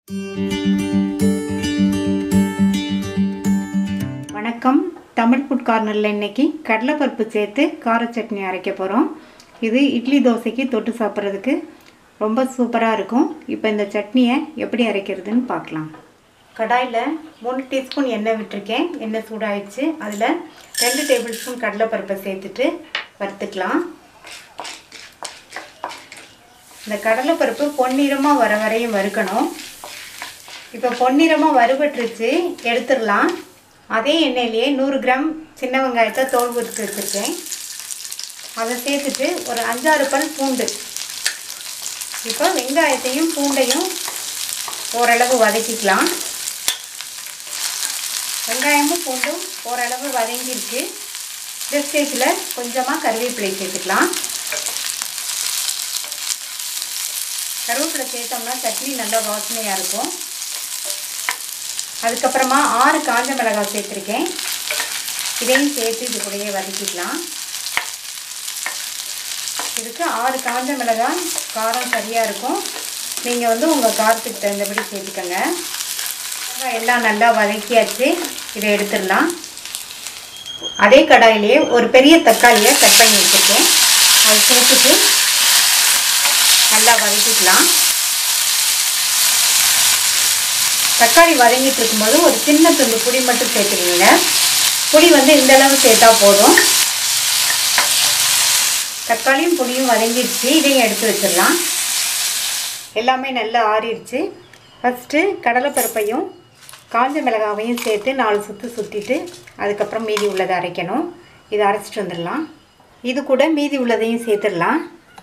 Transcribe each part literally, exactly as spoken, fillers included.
வணக்கம். தமிழ் ஃபுட் கார்னரில் இன்றைக்கி கடலைப்பருப்பு சேர்த்து கார சட்னி அரைக்க போகிறோம். இது இட்லி தோசைக்கு தொட்டு சாப்பிட்றதுக்கு ரொம்ப சூப்பராக இருக்கும். இப்போ இந்த சட்னியை எப்படி அரைக்கிறதுன்னு பார்க்கலாம். கடாயில் மூணு டீஸ்பூன் எண்ணெய் விட்டுருக்கேன். எண்ணெய் சூடாகிடுச்சு. அதில் ரெண்டு டேபிள் ஸ்பூன் கடலைப்பருப்பை சேர்த்துட்டு வறுத்துக்கலாம். இந்த கடலைப்பருப்பு பொன்னிறமாக வர வரையும் வறுக்கணும். இப்போ பொன்னிறமாக வறுபட்டுருச்சு, எடுத்துடலாம். அதே எண்ணெயிலேயே நூறு கிராம் சின்ன வெங்காயத்தை தோல் உரித்து வச்சுருக்கேன். அதை சேர்த்துட்டு ஒரு அஞ்சாறு பல் பூண்டு. இப்போ வெங்காயத்தையும் பூண்டையும் ஓரளவு வதக்கிக்கலாம். வெங்காயமும் பூண்டும் ஓரளவு வதங்கிருக்கு. இந்த ஸ்டேஜில் கொஞ்சமாக கருவேப்பிலை சேர்த்துக்கலாம். கருவேப்பிலை சேர்த்தோம்னா சட்னி நல்லா வாசனையாக இருக்கும். அதுக்கப்புறமா ஆறு காஞ்ச மிளகாய் சேர்த்துருக்கேன். இதையும் சேர்த்து இது கூடயே வதக்கிக்கலாம். இதுக்கு ஆறு காஞ்ச மிளகாய் காரம் சரியாக இருக்கும். நீங்கள் வந்து உங்கள் காரத்துக்கு தகுந்தபடி சேர்த்துக்கோங்க. எல்லாம் நல்லா வதக்கியாச்சு. இதை எடுத்துடலாம். அதே கடாயிலேயே ஒரு பெரிய தக்காளியை கட் பண்ணி வச்சுருக்கேன். அதை சேர்த்துட்டு நல்லா வதக்கிக்கலாம். தக்காளி வதங்கிட்டு இருக்கும்போது ஒரு சின்ன துண்டு புளி மட்டும் சேர்த்துருவீங்க. புளி வந்து இந்தளவு சேர்த்தா போதும். தக்காளியும் புளியும் வதங்கிடுச்சு. இதையும் எடுத்து வச்சிடலாம். எல்லாமே நல்லா ஆறிடுச்சு. ஃபஸ்ட்டு கடலைப்பருப்பையும் காஞ்ச மிளகாவையும் சேர்த்து நாலு சுற்று சுற்றிட்டு அதுக்கப்புறம் மீதி உள்ளதை அரைக்கணும். இதை அரைச்சிட்டு வந்துடலாம். இது கூட மீதி உள்ளதையும் சேர்த்துடலாம்.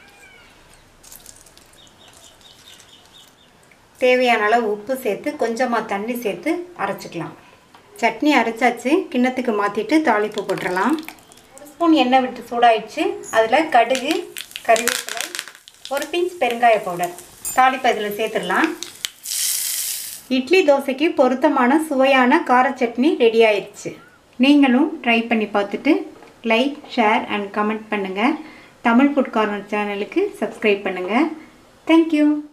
தேவையான அளவு உப்பு சேர்த்து கொஞ்சமாக தண்ணி சேர்த்து அரைச்சிக்கலாம். சட்னி அரைச்சாச்சு. கிண்ணத்துக்கு மாற்றிட்டு தாளிப்பு போட்டுடலாம். ஒரு ஸ்பூன் எண்ணெய் விட்டு சூடாயிடுச்சு. அதில் கடுகு, கறிவேப்பிலை, ஒரு பிஞ்ச் பெருங்காய பவுடர் தாளிப்பு இதில் சேர்த்துடலாம். இட்லி தோசைக்கு பொருத்தமான சுவையான கார சட்னி ரெடி ஆயிடுச்சு. நீங்களும் ட்ரை பண்ணி பார்த்துட்டு லைக், ஷேர் அண்ட் கமெண்ட் பண்ணுங்கள். தமிழ் ஃபுட் கார்னர் சேனலுக்கு சப்ஸ்கிரைப் பண்ணுங்கள். தேங்க்யூ.